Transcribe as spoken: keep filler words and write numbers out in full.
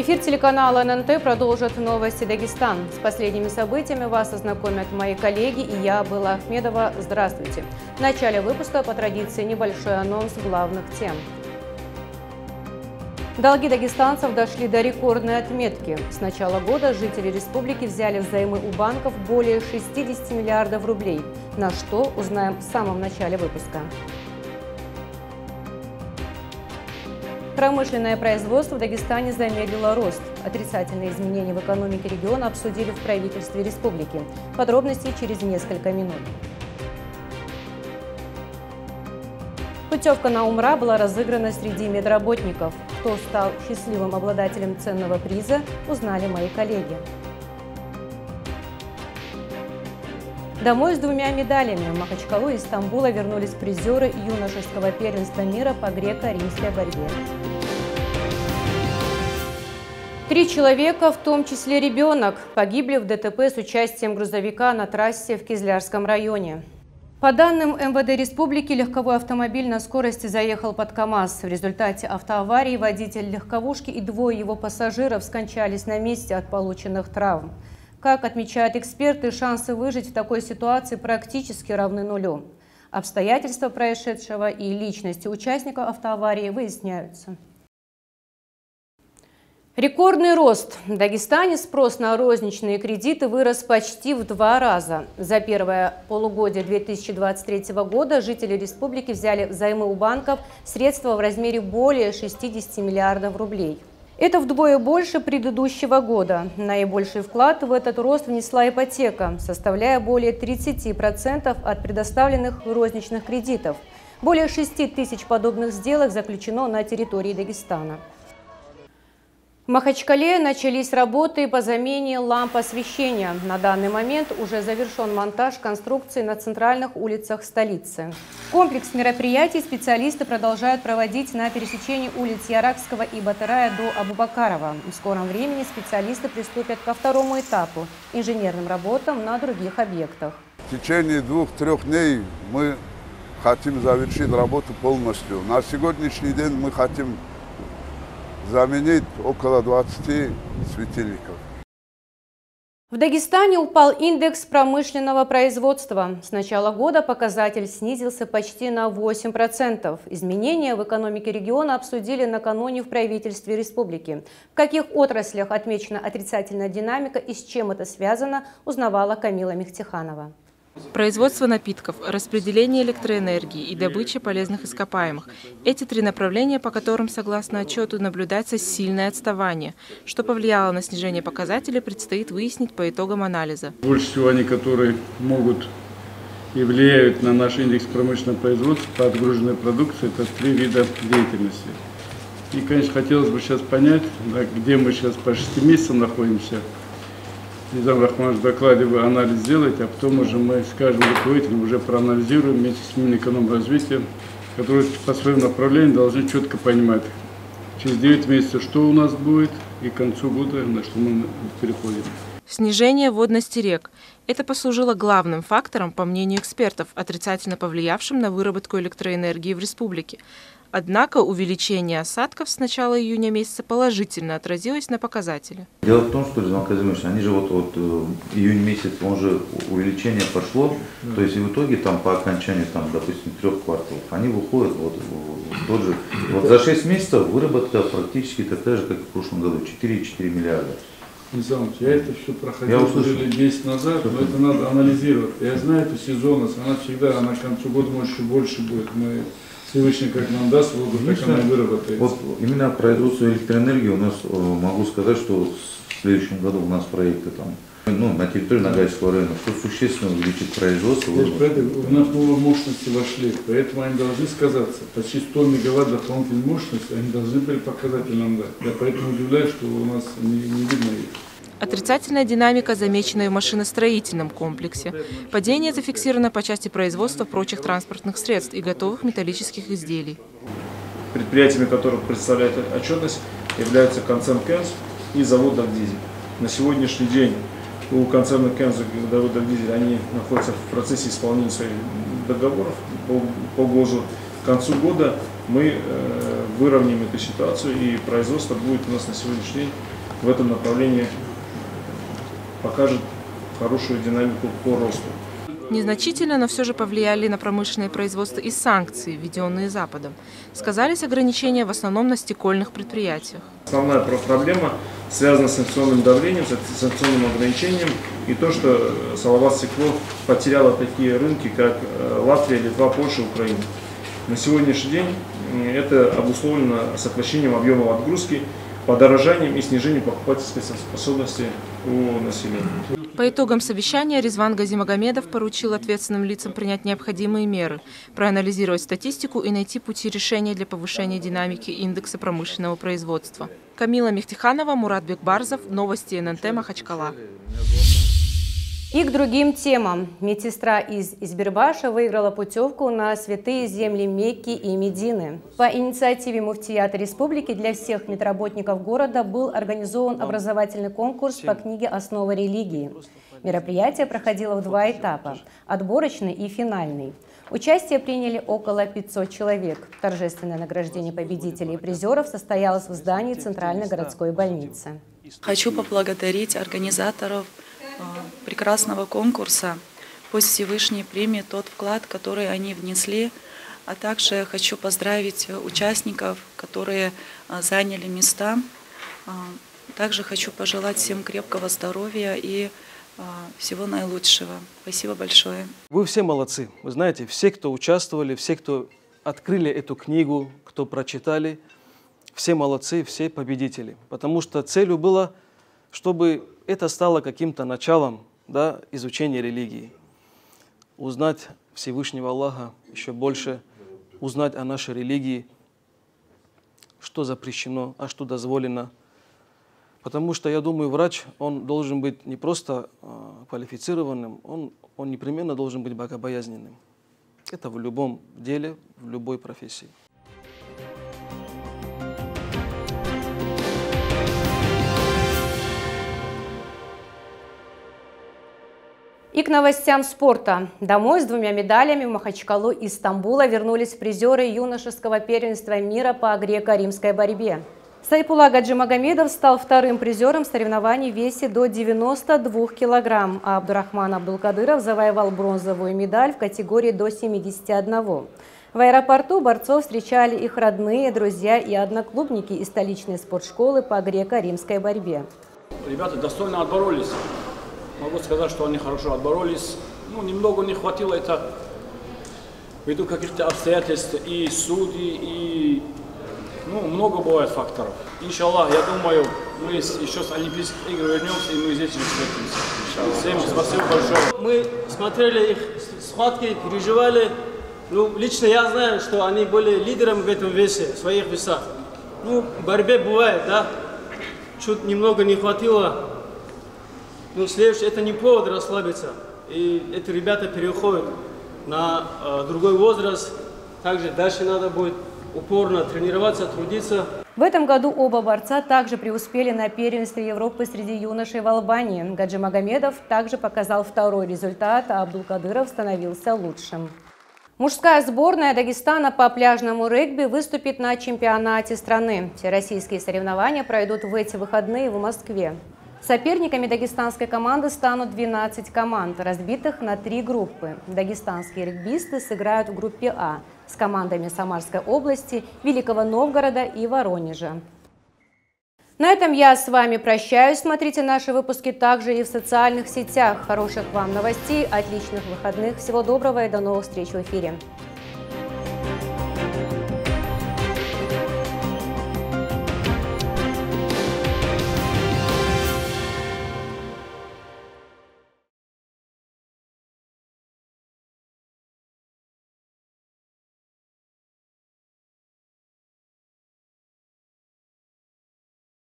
Эфир телеканала эн эн тэ продолжит новости Дагестан. С последними событиями вас ознакомят мои коллеги и я, Была Ахмедова. Здравствуйте. В начале выпуска по традиции небольшой анонс главных тем. Долги дагестанцев дошли до рекордной отметки. С начала года жители республики взяли взаймы у банков более шестидесяти миллиардов рублей. На что узнаем в самом начале выпуска. Промышленное производство в Дагестане замедлило рост. Отрицательные изменения в экономике региона обсудили в правительстве республики. Подробности через несколько минут. Путевка на Умра была разыграна среди медработников. Кто стал счастливым обладателем ценного приза, узнали мои коллеги. Домой с двумя медалями. В Махачкалу и Стамбула вернулись призеры юношеского первенства мира по греко-римской борьбе. Три человека, в том числе ребенок, погибли в дэ тэ пэ с участием грузовика на трассе в Кизлярском районе. По данным эм вэ дэ республики, легковой автомобиль на скорости заехал под КАМАЗ. В результате автоаварии водитель легковушки и двое его пассажиров скончались на месте от полученных травм. Как отмечают эксперты, шансы выжить в такой ситуации практически равны нулю. Обстоятельства происшедшего и личности участников автоаварии выясняются. Рекордный рост. В Дагестане спрос на розничные кредиты вырос почти в два раза. За первое полугодие две тысячи двадцать третьего года жители республики взяли взаймы у банков средства в размере более шестидесяти миллиардов рублей. Это вдвое больше предыдущего года. Наибольший вклад в этот рост внесла ипотека, составляя более тридцати процентов от предоставленных розничных кредитов. Более шести тысяч подобных сделок заключено на территории Дагестана. В Махачкале начались работы по замене ламп освещения. На данный момент уже завершен монтаж конструкции на центральных улицах столицы. Комплекс мероприятий специалисты продолжают проводить на пересечении улиц Яракского и Батырая до Абубакарова. В скором времени специалисты приступят ко второму этапу – инженерным работам на других объектах. В течение двух-трех дней мы хотим завершить работу полностью. На сегодняшний день мы хотим заменить около двадцати светильников. В Дагестане упал индекс промышленного производства. С начала года показатель снизился почти на восемь процентов. Изменения в экономике региона обсудили накануне в правительстве республики. В каких отраслях отмечена отрицательная динамика и с чем это связано, узнавала Камила Мехтиханова. Производство напитков, распределение электроэнергии и добыча полезных ископаемых – эти три направления, по которым, согласно отчету, наблюдается сильное отставание. Что повлияло на снижение показателей, предстоит выяснить по итогам анализа. Больше всего они, которые могут и влияют на наш индекс промышленного производства по отгруженной продукции, это три вида деятельности. И, конечно, хотелось бы сейчас понять, да, где мы сейчас по шести месяцам находимся. Низам Рахманович, в докладе вы анализ сделаете, а потом уже мы с каждым руководителем уже проанализируем вместе с Минэкономразвитием, которые по своим направлениям должны четко понимать, через девять месяцев что у нас будет и к концу года на что мы переходим. Снижение водности рек. Это послужило главным фактором, по мнению экспертов, отрицательно повлиявшим на выработку электроэнергии в республике. Однако увеличение осадков с начала июня месяца положительно отразилось на показателе. Дело в том, что, Резан Казимович, они же вот, вот июнь месяц, он же увеличение пошло, mm. то есть и в итоге там по окончанию, там, допустим, трех кварталов, они выходят вот, вот, тот же, вот за шесть месяцев выработка практически такая же, как и в прошлом году, четыре и четыре миллиарда. Низам, я это все проходил уже лет десять назад, но это надо анализировать. Я знаю эту сезонность, она всегда, она к концу года может еще больше будет. Мы Всевышний как нам даст, воду, так она выработается. Вот именно производство электроэнергии у нас, могу сказать, что в следующем году у нас проекты там, ну, на территории Ногайского района, что существенно увеличит производство. У нас новые мощности вошли, поэтому они должны сказаться. Почти сто мегаватт дополнительной мощности, они должны были показатель нам дать. Я поэтому удивляюсь, что у нас не, не видно их. Отрицательная динамика замечена и в машиностроительном комплексе. Падение зафиксировано по части производства прочих транспортных средств и готовых металлических изделий. Предприятиями, которые представляют отчетность, являются концерн Кенз и завод Дагдизель. На сегодняшний день у концерна Кенз и завода Дагдизель они находятся в процессе исполнения своих договоров по, по ГОЖу. К концу года мы э, выровняем эту ситуацию, и производство будет у нас на сегодняшний день в этом направлении покажет хорошую динамику по росту. Незначительно, но все же повлияли на промышленное производство и санкции, введенные Западом. Сказались ограничения в основном на стекольных предприятиях. Основная проблема связана с санкционным давлением, с санкционным ограничением и то, что Салават Стекло потеряло такие рынки, как Латвия, Литва, Польша, Украина. На сегодняшний день это обусловлено сокращением объема отгрузки, подорожанием и снижением покупательской способности у населения. По итогам совещания Резван Газимагомедов поручил ответственным лицам принять необходимые меры, проанализировать статистику и найти пути решения для повышения динамики индекса промышленного производства. Камила Мехтиханова, Мурат Бекбарзов, новости эн эн тэ Махачкала. И к другим темам. Медсестра из Избербаша выиграла путевку на святые земли Мекки и Медины. По инициативе Муфтията Республики для всех медработников города был организован образовательный конкурс по книге «Основы религии». Мероприятие проходило в два этапа – отборочный и финальный. Участие приняли около пятисот человек. Торжественное награждение победителей и призеров состоялось в здании Центральной городской больницы. Хочу поблагодарить организаторов прекрасного конкурса. Пусть Всевышний примет тот вклад, который они внесли, а также хочу поздравить участников, которые заняли места. Также хочу пожелать всем крепкого здоровья и всего наилучшего. Спасибо большое. Вы все молодцы. Вы знаете, все, кто участвовали, все, кто открыли эту книгу, кто прочитали, все молодцы, все победители. Потому что целью было, чтобы это стало каким-то началом, да, изучения религии. Узнать Всевышнего Аллаха еще больше, узнать о нашей религии, что запрещено, а что дозволено. Потому что, я думаю, врач, он должен быть не просто э, квалифицированным, он, он непременно должен быть богобоязненным. Это в любом деле, в любой профессии. И к новостям спорта. Домой с двумя медалями в Махачкалу из Стамбула вернулись призеры юношеского первенства мира по греко-римской борьбе. Сайпула Гаджимагомедов стал вторым призером соревнований в весе до девяноста двух килограмм, а Абдурахман Абдулкадыров завоевал бронзовую медаль в категории до семидесяти одного. В аэропорту борцов встречали их родные, друзья и одноклубники из столичной спортшколы по греко-римской борьбе. Ребята достойно отборолись. Могу сказать, что они хорошо отборолись. Ну, немного не хватило это ввиду каких-то обстоятельств и судей, и ну, много бывает факторов. Иншаллах, я думаю, мы еще с Олимпийских игр вернемся, и мы здесь встретимся. Всем спасибо большое. Мы смотрели их схватки, переживали. Ну, лично я знаю, что они были лидером в этом весе, в своих весах. Ну, в борьбе бывает, да? Чуть немного не хватило. Ну, следующее, это не повод расслабиться. И эти ребята переходят на э, другой возраст. Также дальше надо будет упорно тренироваться, трудиться. В этом году оба борца также преуспели на первенстве Европы среди юношей в Албании. Гаджимагомедов также показал второй результат, а Абдулкадыров становился лучшим. Мужская сборная Дагестана по пляжному регби выступит на чемпионате страны. Всероссийские соревнования пройдут в эти выходные в Москве. Соперниками дагестанской команды станут двенадцать команд, разбитых на три группы. Дагестанские регбисты сыграют в группе А с командами Самарской области, Великого Новгорода и Воронежа. На этом я с вами прощаюсь. Смотрите наши выпуски также и в социальных сетях. Хороших вам новостей, отличных выходных. Всего доброго и до новых встреч в эфире.